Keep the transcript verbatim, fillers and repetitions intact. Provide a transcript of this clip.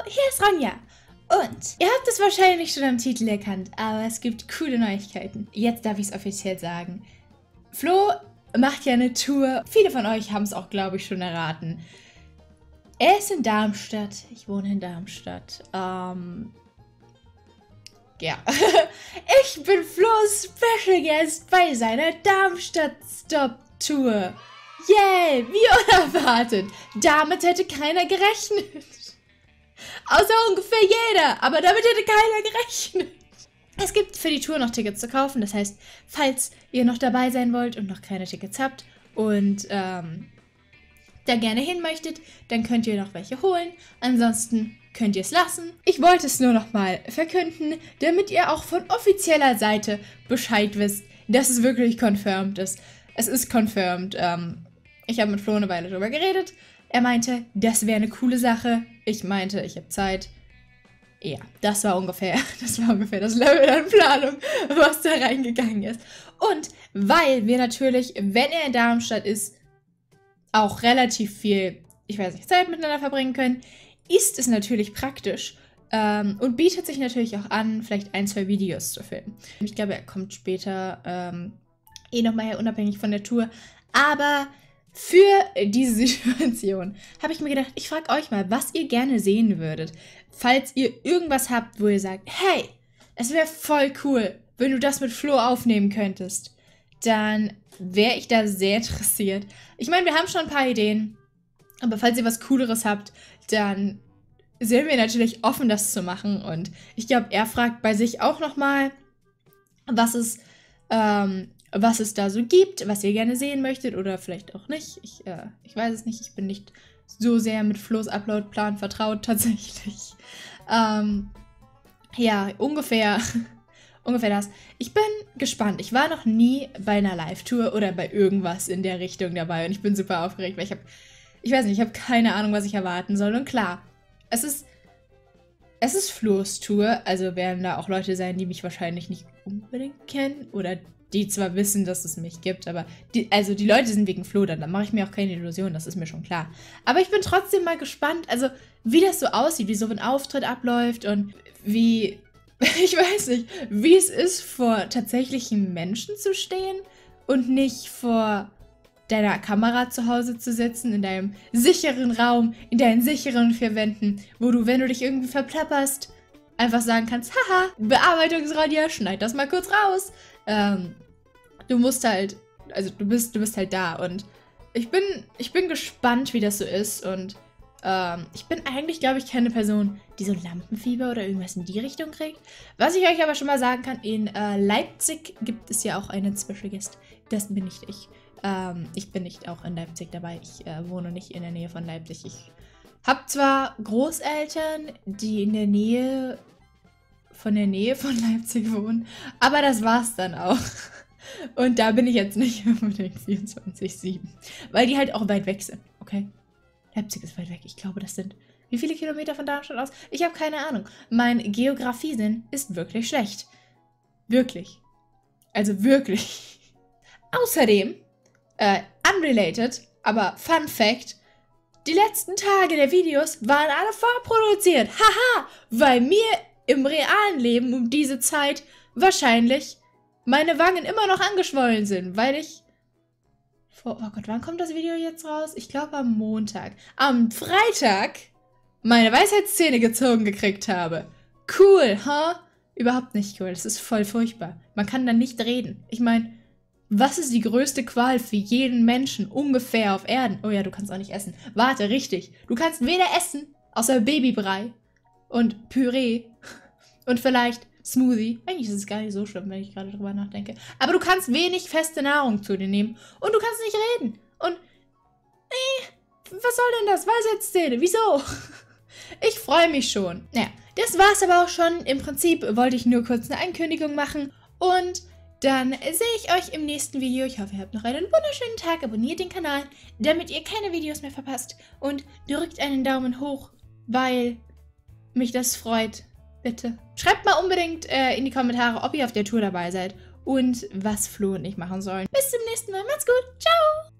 hier ist Ronja. Und ihr habt es wahrscheinlich schon am Titel erkannt, aber es gibt coole Neuigkeiten. Jetzt darf ich es offiziell sagen. Flo macht ja eine Tour. Viele von euch haben es auch, glaube ich, schon erraten. Er ist in Darmstadt. Ich wohne in Darmstadt. Ähm... Ja. Ich bin Flo's Special Guest bei seiner Darmstadt-Stop-Tour. Yay, wie unerwartet. Damit hätte keiner gerechnet. Außer ungefähr jeder, aber damit hätte keiner gerechnet. Es gibt für die Tour noch Tickets zu kaufen, das heißt, falls ihr noch dabei sein wollt und noch keine Tickets habt und ähm, da gerne hin möchtet, dann könnt ihr noch welche holen. Ansonsten könnt ihr es lassen. Ich wollte es nur noch mal verkünden, damit ihr auch von offizieller Seite Bescheid wisst, dass es wirklich confirmed ist. Es ist confirmed. Ähm, ich habe mit Flo eine Weile drüber geredet. Er meinte, das wäre eine coole Sache. Ich meinte, ich habe Zeit. Ja, das war ungefähr, das war ungefähr das Level an Planung, was da reingegangen ist. Und weil wir natürlich, wenn er in Darmstadt ist, auch relativ viel, ich weiß nicht, Zeit miteinander verbringen können, ist es natürlich praktisch ähm, und bietet sich natürlich auch an, vielleicht ein, zwei Videos zu filmen. Ich glaube, er kommt später ähm, eh nochmal her, unabhängig von der Tour. Aber für diese Situation habe ich mir gedacht, ich frage euch mal, was ihr gerne sehen würdet. Falls ihr irgendwas habt, wo ihr sagt, hey, es wäre voll cool, wenn du das mit Flo aufnehmen könntest, dann wäre ich da sehr interessiert. Ich meine, wir haben schon ein paar Ideen, aber falls ihr was Cooleres habt, dann sind wir natürlich offen, das zu machen. Und ich glaube, er fragt bei sich auch nochmal, was es, ähm, was es da so gibt, was ihr gerne sehen möchtet oder vielleicht auch nicht. Ich, äh, ich weiß es nicht, ich bin nicht so sehr mit Flo's Upload-Plan vertraut tatsächlich. Ähm, ja, ungefähr... Ungefähr das. Ich bin gespannt. Ich war noch nie bei einer Live-Tour oder bei irgendwas in der Richtung dabei und ich bin super aufgeregt, weil ich habe, ich weiß nicht, ich habe keine Ahnung, was ich erwarten soll. Und klar, es ist, es ist Flo's Tour, also werden da auch Leute sein, die mich wahrscheinlich nicht unbedingt kennen oder die zwar wissen, dass es mich gibt, aber die, also die Leute sind wegen Flo da, da mache ich mir auch keine Illusion, das ist mir schon klar. Aber ich bin trotzdem mal gespannt, also wie das so aussieht, wie so ein Auftritt abläuft und wie... Ich weiß nicht, wie es ist, vor tatsächlichen Menschen zu stehen und nicht vor deiner Kamera zu Hause zu sitzen, in deinem sicheren Raum, in deinen sicheren vier Wänden, wo du, wenn du dich irgendwie verplapperst, einfach sagen kannst, haha, Bearbeitungsradia, schneid das mal kurz raus. Ähm, du musst halt, also du bist, du bist halt da und ich bin, ich bin gespannt, wie das so ist und Ähm, ich bin eigentlich, glaube ich, keine Person, die so Lampenfieber oder irgendwas in die Richtung kriegt. Was ich euch aber schon mal sagen kann, in äh, Leipzig gibt es ja auch einen Special Guest. Das bin nicht ich. Ähm, ich bin nicht auch in Leipzig dabei. Ich äh, wohne nicht in der Nähe von Leipzig. Ich habe zwar Großeltern, die in der Nähe von der Nähe von Leipzig wohnen, aber das war's dann auch. Und da bin ich jetzt nicht unbedingt vierundzwanzig sieben. Weil die halt auch weit weg sind, okay? Leipzig ist weit weg. Ich glaube, das sind... Wie viele Kilometer von Darmstadt aus? Ich habe keine Ahnung. Mein Geografiesinn ist wirklich schlecht. Wirklich. Also wirklich. Außerdem, äh, unrelated, aber Fun Fact, die letzten Tage der Videos waren alle vorproduziert. Haha! Weil mir im realen Leben um diese Zeit wahrscheinlich meine Wangen immer noch angeschwollen sind, weil ich... Oh Gott, wann kommt das Video jetzt raus? Ich glaube am Montag. Am Freitag meine Weisheitszähne gezogen gekriegt habe. Cool, huh? Überhaupt nicht cool. Das ist voll furchtbar. Man kann dann nicht reden. Ich meine, was ist die größte Qual für jeden Menschen ungefähr auf Erden? Oh ja, du kannst auch nicht essen. Warte, richtig. Du kannst weder essen, außer Babybrei und Püree und vielleicht Smoothie. Eigentlich ist es gar nicht so schlimm, wenn ich gerade drüber nachdenke. Aber du kannst wenig feste Nahrung zu dir nehmen und du kannst nicht reden. Und, äh, was soll denn das? Weisheitszähne, wieso? Ich freue mich schon. Naja, das war's aber auch schon. Im Prinzip wollte ich nur kurz eine Ankündigung machen und dann sehe ich euch im nächsten Video. Ich hoffe, ihr habt noch einen wunderschönen Tag. Abonniert den Kanal, damit ihr keine Videos mehr verpasst und drückt einen Daumen hoch, weil mich das freut. Bitte. Schreibt mal unbedingt äh, in die Kommentare, ob ihr auf der Tour dabei seid und was Flo und ich machen sollen. Bis zum nächsten Mal. Macht's gut. Ciao.